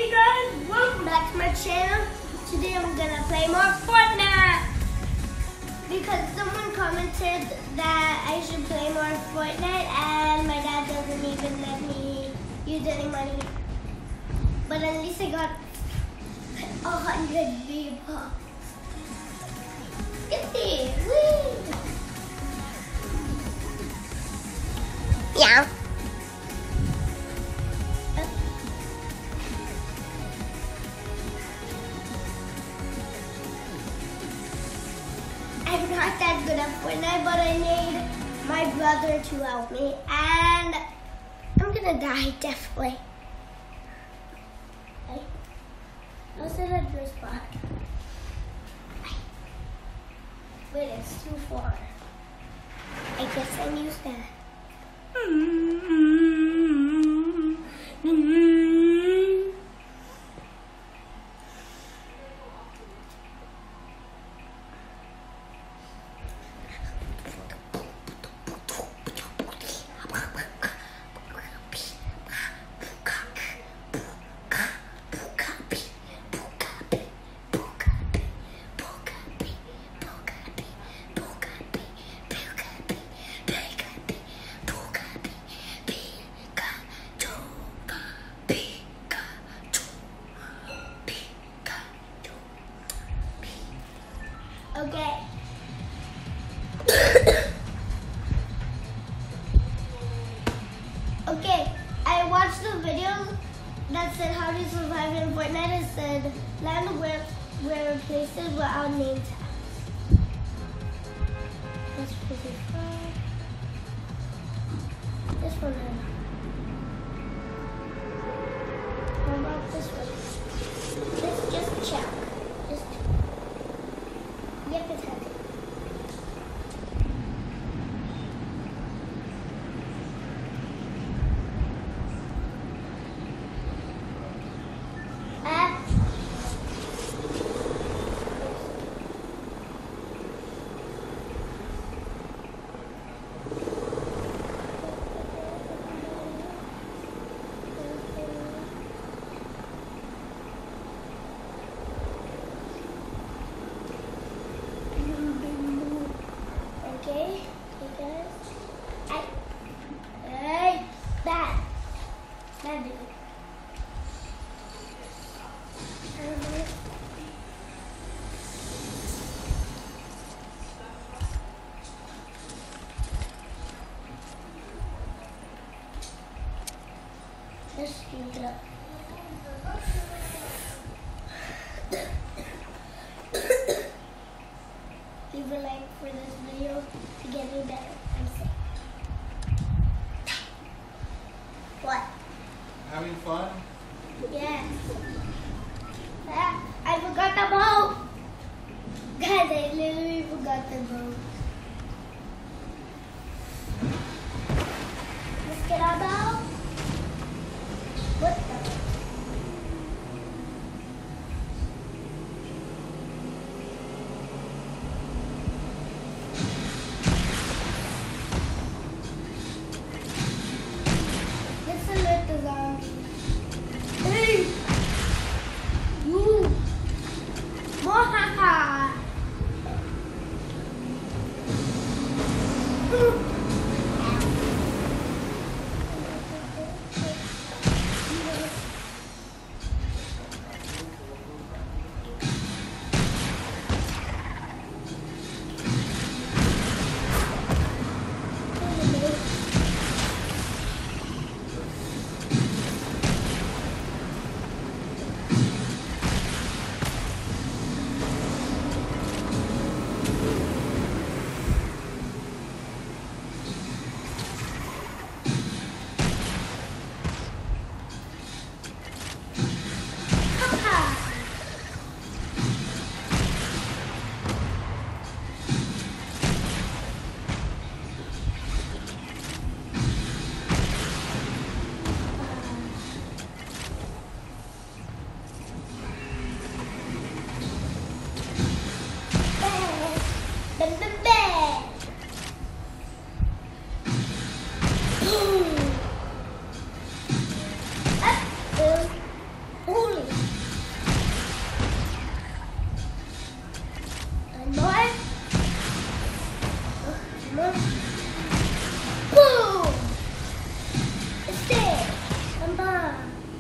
Hey guys, welcome back to my channel. Today I'm gonna play more Fortnite because someone commented that I should play more Fortnite and my dad doesn't even let me use any money. But at least I got 100 people. Get there, woo! Yeah. I'm not that good at Fortnite, but I need my brother to help me, and I'm gonna die, definitely. Okay. I'll sit at your spot. Wait, it's too far. I guess I'm used to that. Okay. Okay, I watched the video that said how to survive in Fortnite. It said land where places without name tags. That's pretty fun. This one. How about this one? Let's just check. Yep, it's heavy. Okay, guys. Hey, that dude. Let's speed it up. Leave a like for this video to get me better. I'm sick. What? Having fun? Yes. I forgot the boat. Guys, I literally forgot the boat. Let's get our boat. What the? Let's alert the zombies. Hey! You! Mohaha! Holy more. More. Boom! Stay. Come on.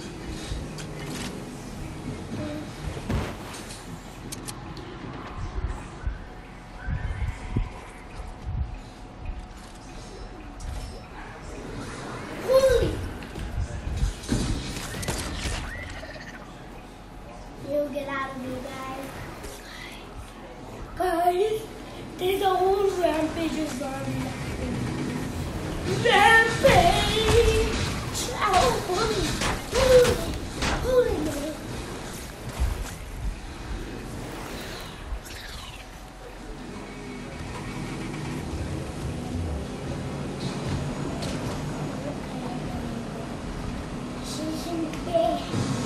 You'll get out of here, guys. Guys, there's a whole rampage is running. Rampage! Oh, holy moly. She's in bed.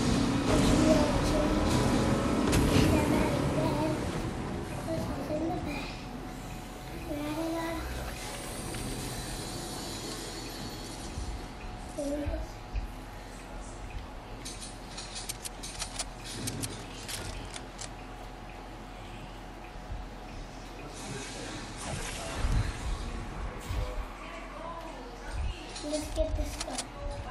Let's get this stuff.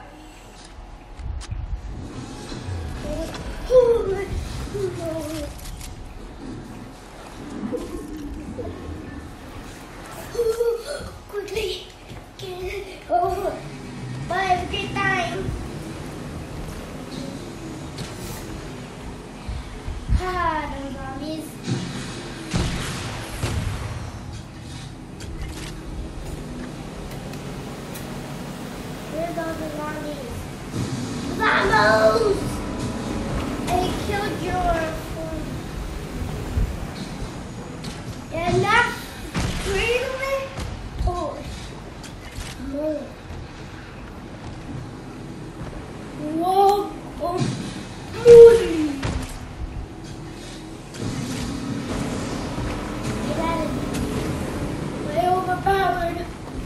Quickly, get it over. Bye, have a great time. Those zombies. Where's all the zombies? Vamos! I killed your phone. And that's three of it? Oh, no. Whoa, oh, moody. Get out of here. Way overpowered.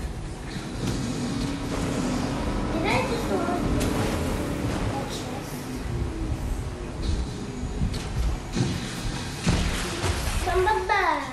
Did I just want that chest? Come back.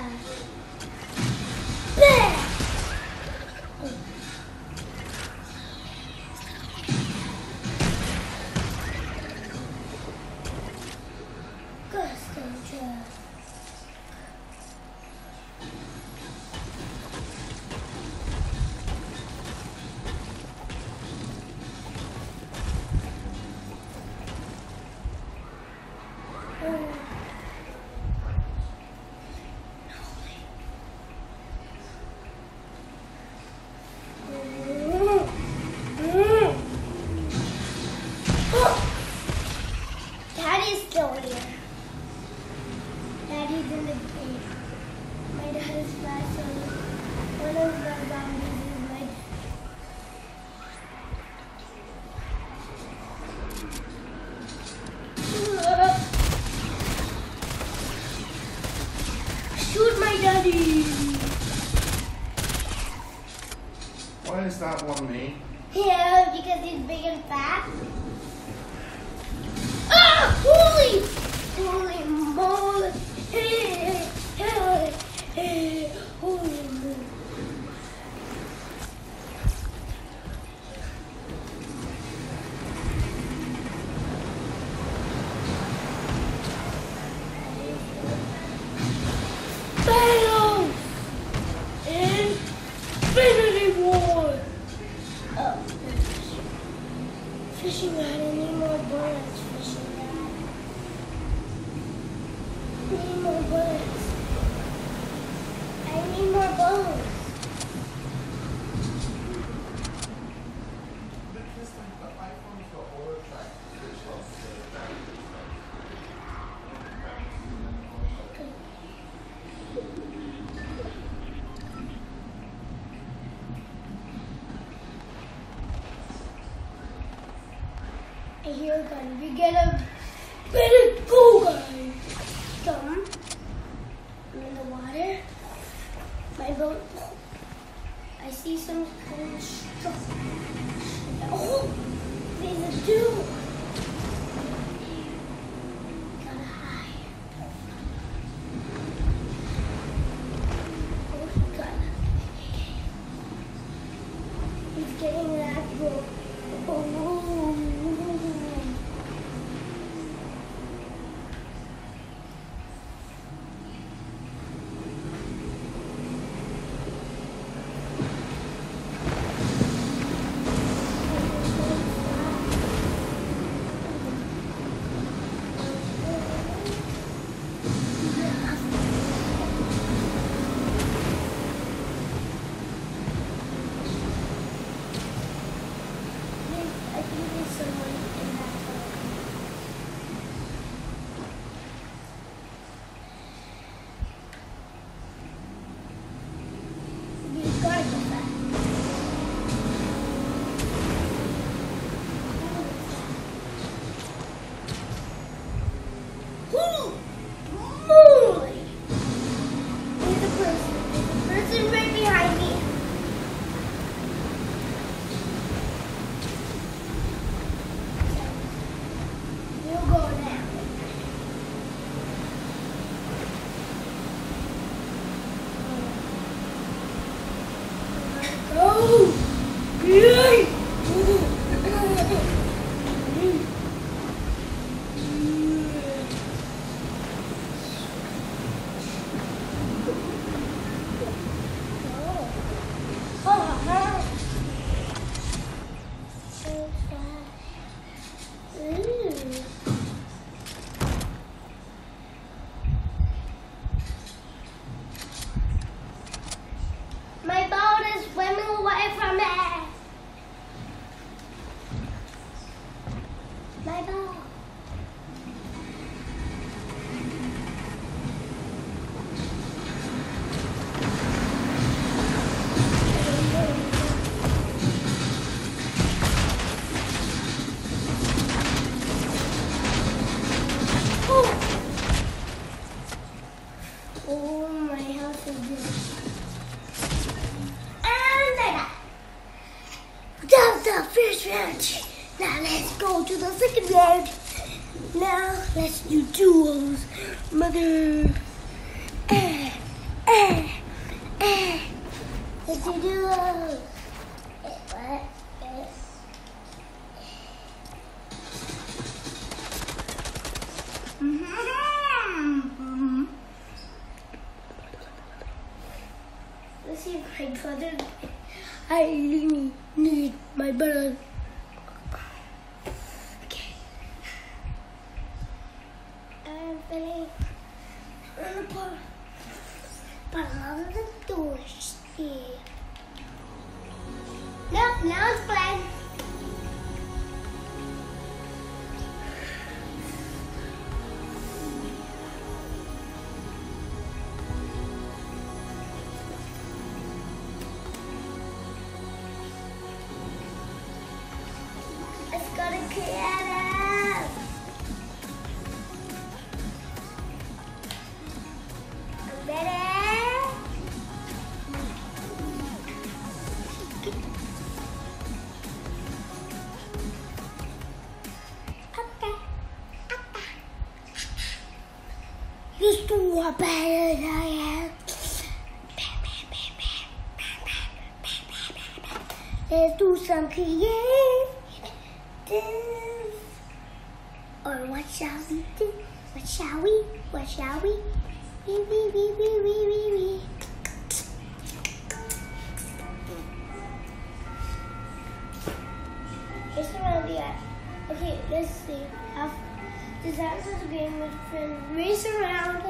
Daddy's still here. Daddy's in the cave. My dad is fast, so one of the zombies is like. Shoot my daddy! Why is that one me? Yeah, because he's big and fat. Ah! Holy moly! Holy moly! Battle! Infinity War! Oh, fishing rod. I need more bullets. Fishing rod. I need more bullets. I need more bullets. Because the iPhone's got auto track switched off. I hear a gun. We better go, guys. Jump. I'm in the water. My boat. I see some kind of stuff. Oh, there's a dude. Gotta hide. My boat is swimming away from me. My boat. Oh, my house is good. And I got the first round. Now let's go to the second round. Now let's do duels. Mother. Let's do duels. What? Let's see if my brother. I really need my brother. Okay. I'm feeling on the part. But on the doors here. Nope, now it's blank. Let's go to Canada. I'm ready. Okay. Let's do a better. Let's do some creative. Or what shall we do? What shall we? What shall we? We. It's around the eye. Okay, let's see. This is a game with friends. Race around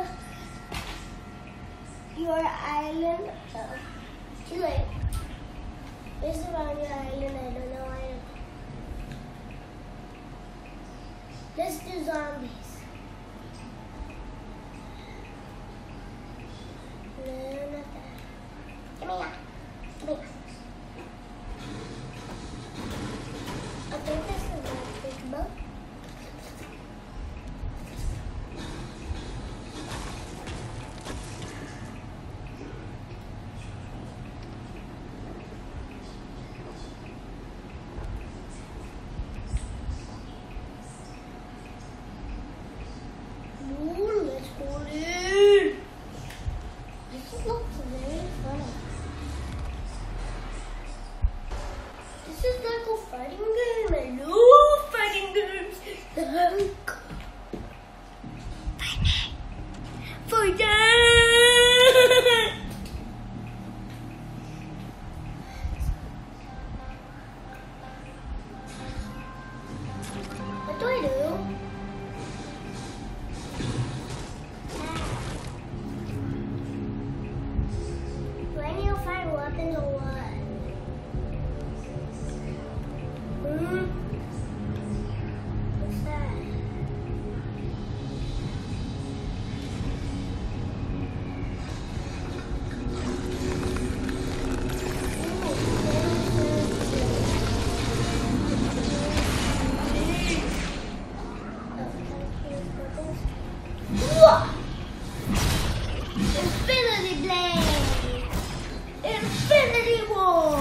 your island. Too late. Race around your island. I don't know why. Let's do zombies. No, not that. Give me that. Give me that. I think this is a big boat. weapons or what? What's that? Infinity Blade! Infinity War!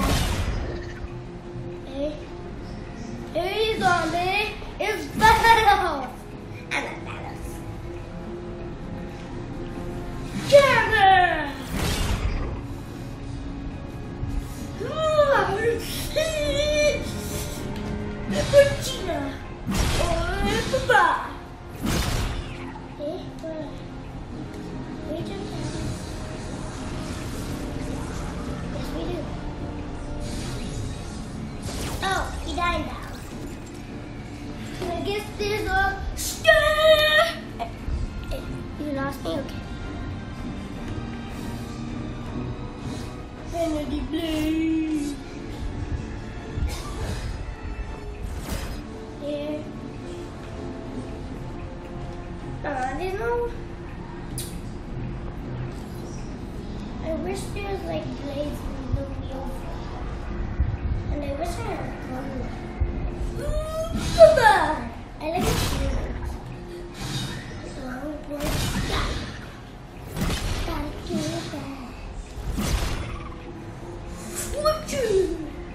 Hey, zombie! It's Thanos! I'm a Thanos. Camera! Regina! Papa! Oh, he died now. I guess there's a star. You lost me? Okay. Infinity Blade. Yeah. There's no. I wish there was like blades in the wheel. And I wish I had a gun. I like it. Gotta do that. Fortune!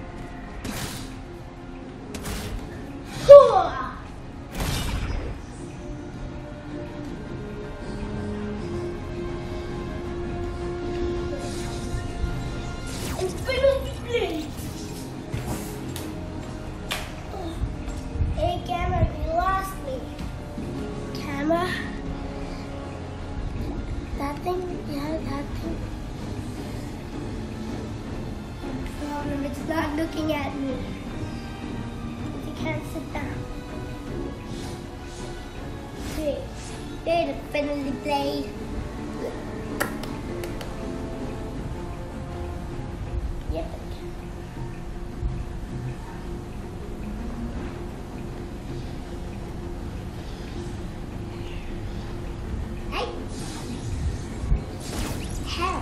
Infinity Blade! Hey, camera, you lost me. Camera? That thing? Yeah, that thing. No problem, it's not looking at me. You can't sit down. Okay, there's the Infinity Blade. Yep. Help.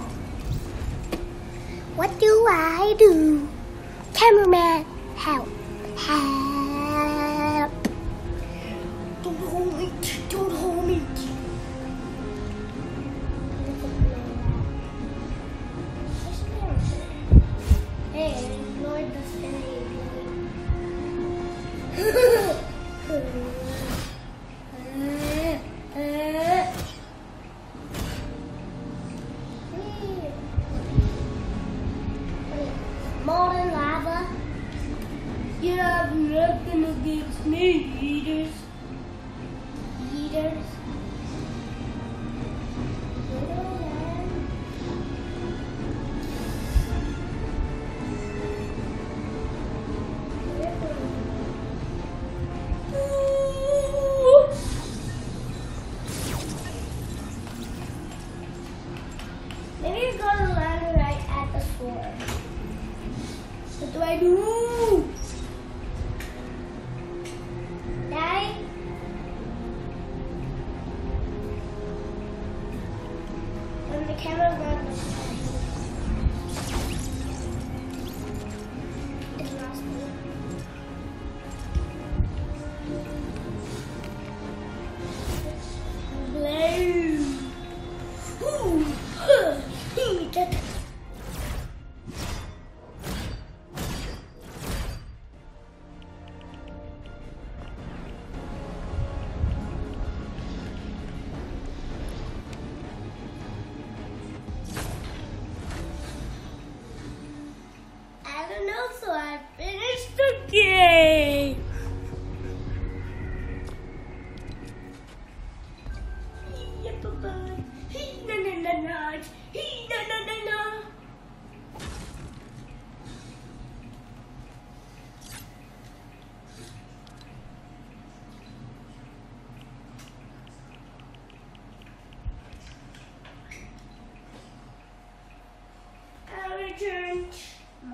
What do I do? Cameraman, help. Help. Don't hold me. Don't hold me. Hey, ignore the spinning. Molten lava. You have nothing against me, eaters. Eaters. Maybe you're gonna land right at the sword. What do I do? Die? When the camera runs, it lost me. Blue. Ooh.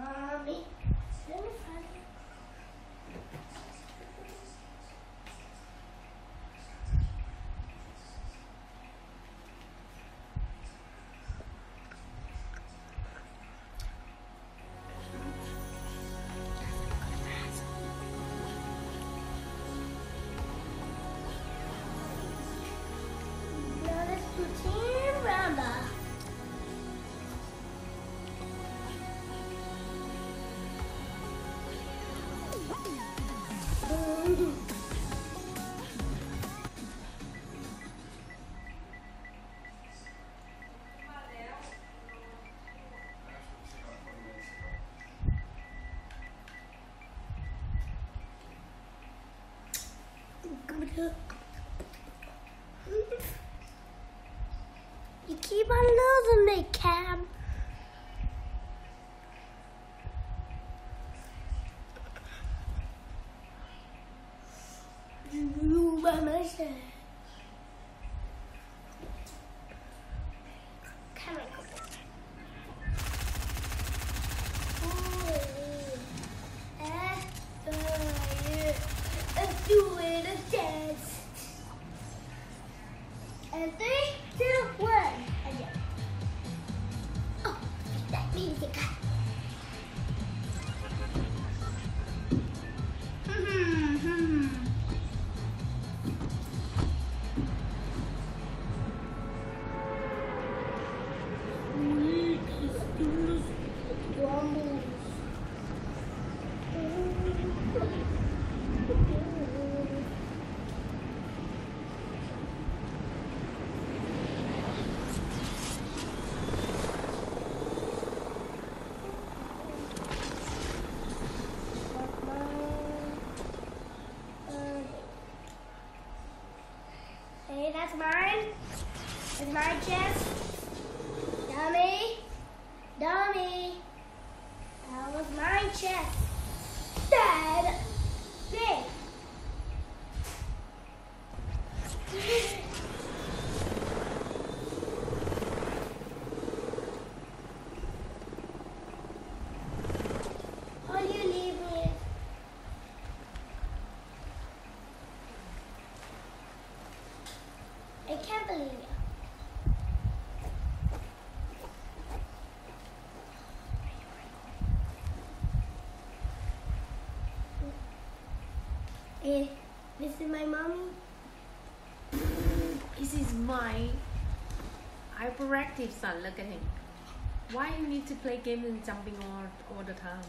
Mommy, let me find it. Now let's pretend Ramba. You keep on losing it, Cam. You by myself. Come on, come on. Let's do it a dance. And 3, 2, 1. Again. Oh, that music. Hey, that's mine. That's my chest. Dummy. Dummy. That was my chest. Dad. Big. All you leave me. I can't believe it. This is my mommy. This is my hyperactive son. Look at him. Why you need to play games and jumping all the time?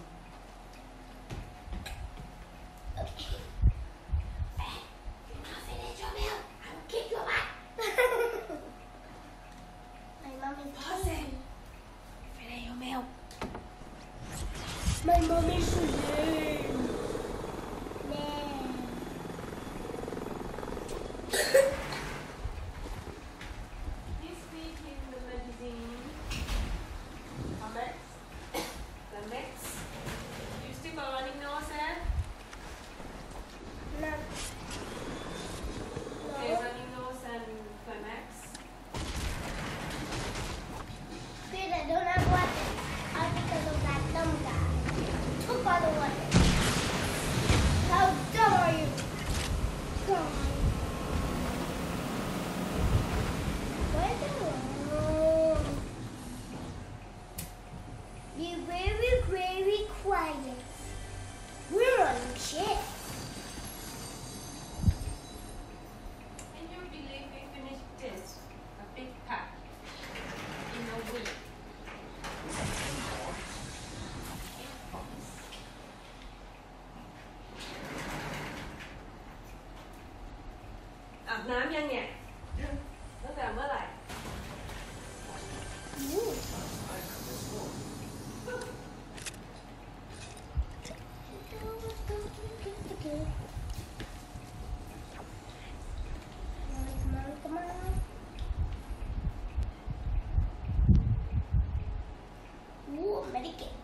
Okay. You're not finished your meal. I will kick your butt. My mom is busy. Finish your meal. My mom is lame. This week in the magazine. The next. You still got running nose, eh? No. Okay, No. running nose and climax. Peter, don't have weapons. All because of that dumb guy. Took all the weapons. How dumb are you? God. Where's the room? Be very, very quiet. We're on shit. Can you believe we finished this? A big pack in a week. อาบน้ำยังเนี่ยตั้งแต่เมื่อไหร่ Ooh. Come on, come on. Ooh, medicate.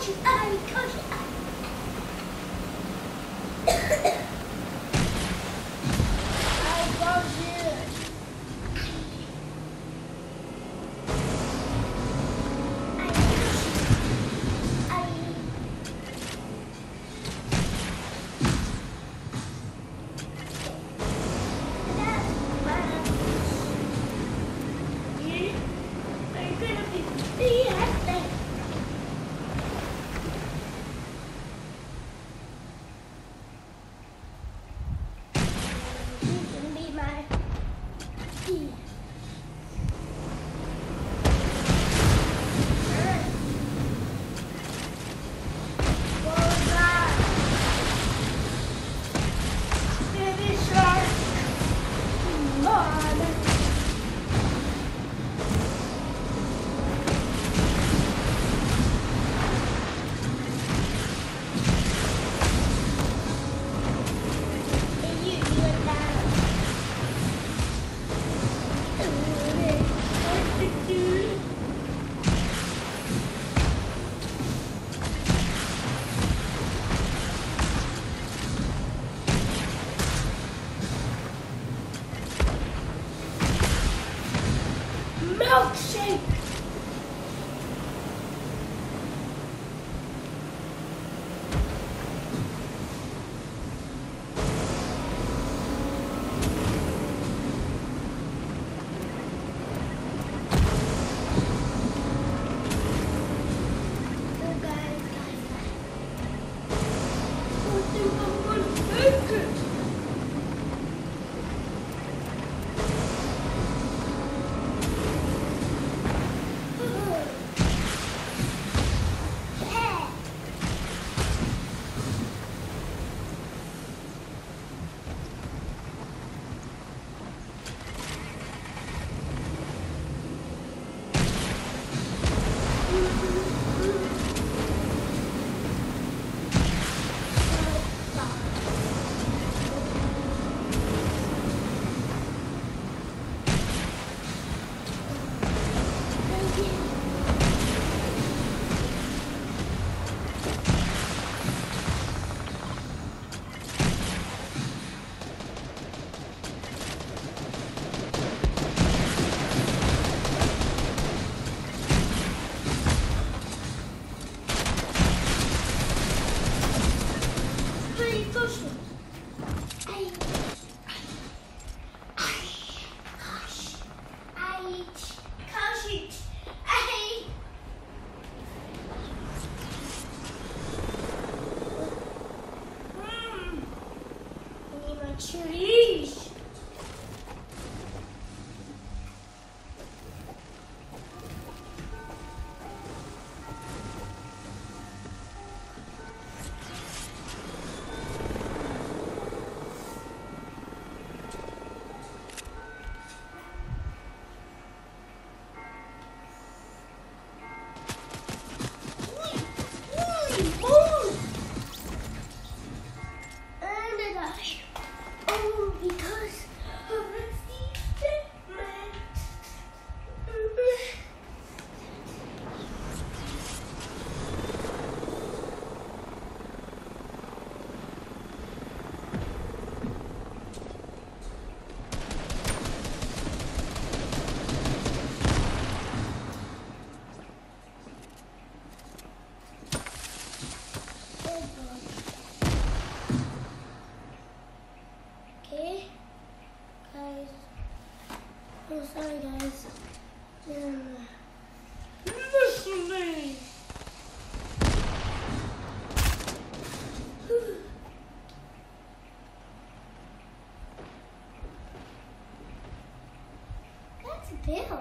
Milkshake! Cheese. Because of the man. Okay, guys. Oh, sorry, guys. Listen to me. That's Bill.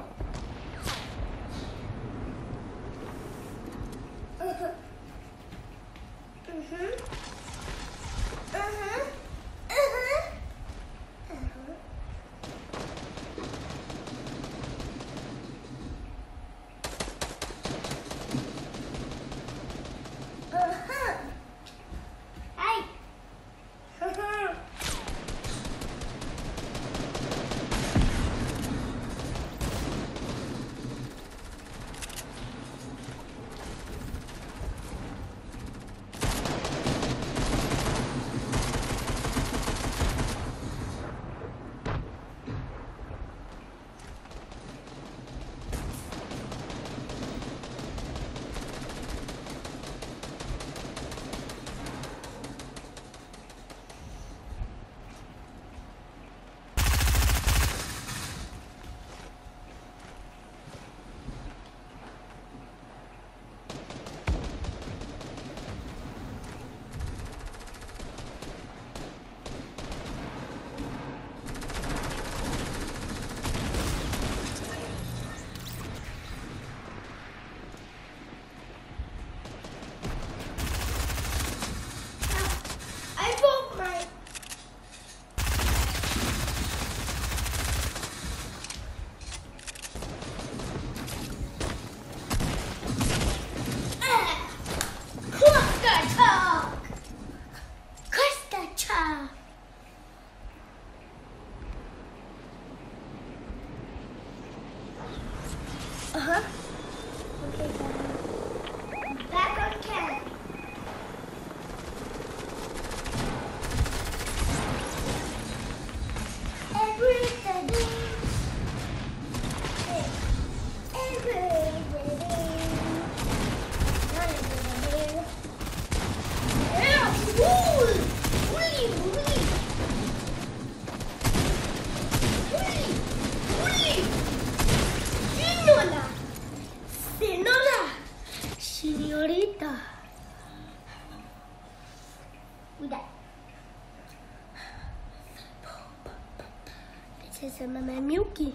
Okay.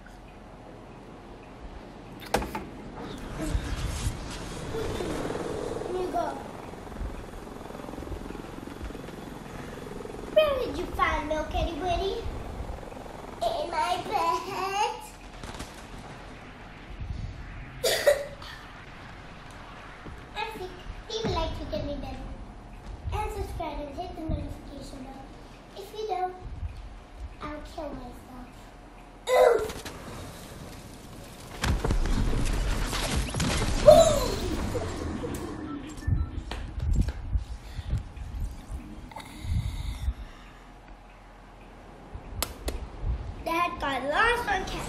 Here you go. Where did you find milk, anybody? In my bed. I think leave a like to get me better. And subscribe and hit the notification bell. If you don't, I'll kill myself. Ooh! Dad got lost on cat.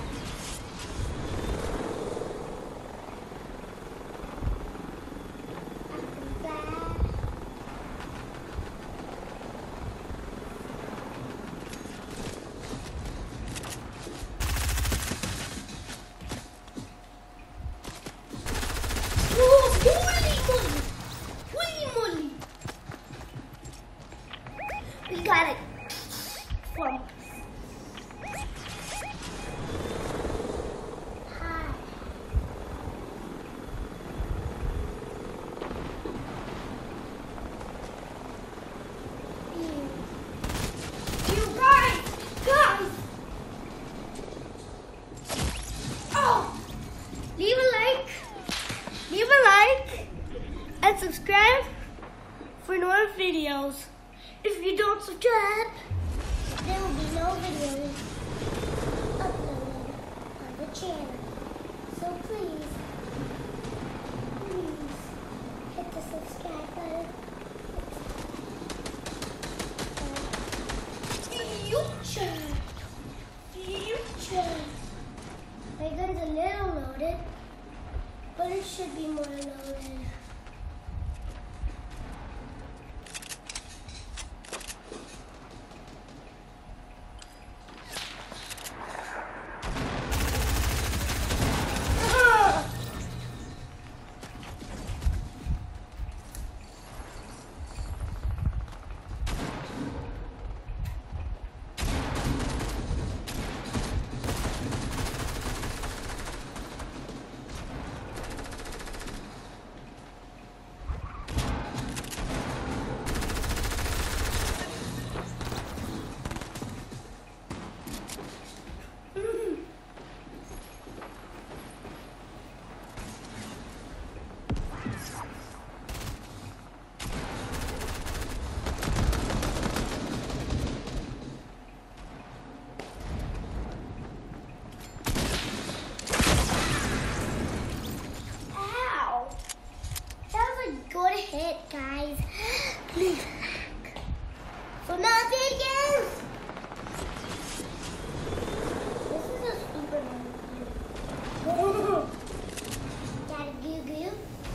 We got it from hi. You guys! Oh! Leave a like, and subscribe for more videos. If you don't subscribe, there will be no videos uploaded on the channel. So please hit the subscribe button. Future. My gun's a little loaded, but it should be more loaded. Good hit, guys. Please like. So now videos. This is a super one. Got a goo-goo.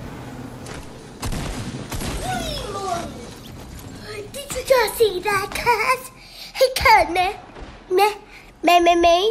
Did you just see that, cuz? Hey, cuz, mate.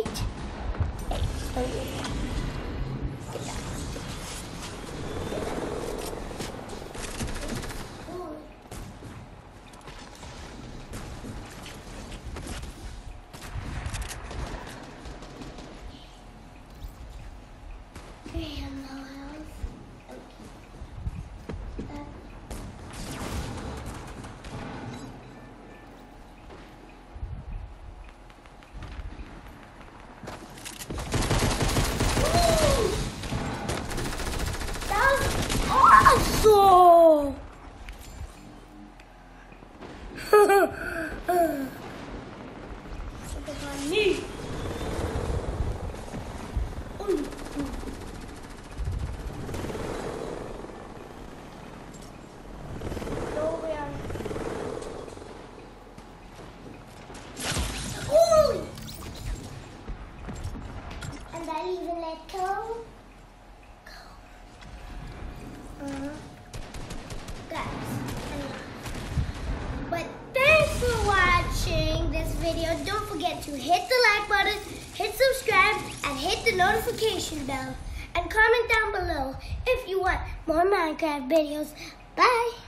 Awesome! Look at me. And I even let go. But thanks for watching this video. Don't forget to hit the like button, hit subscribe, and hit the notification bell. And comment down below if you want more Minecraft videos. Bye!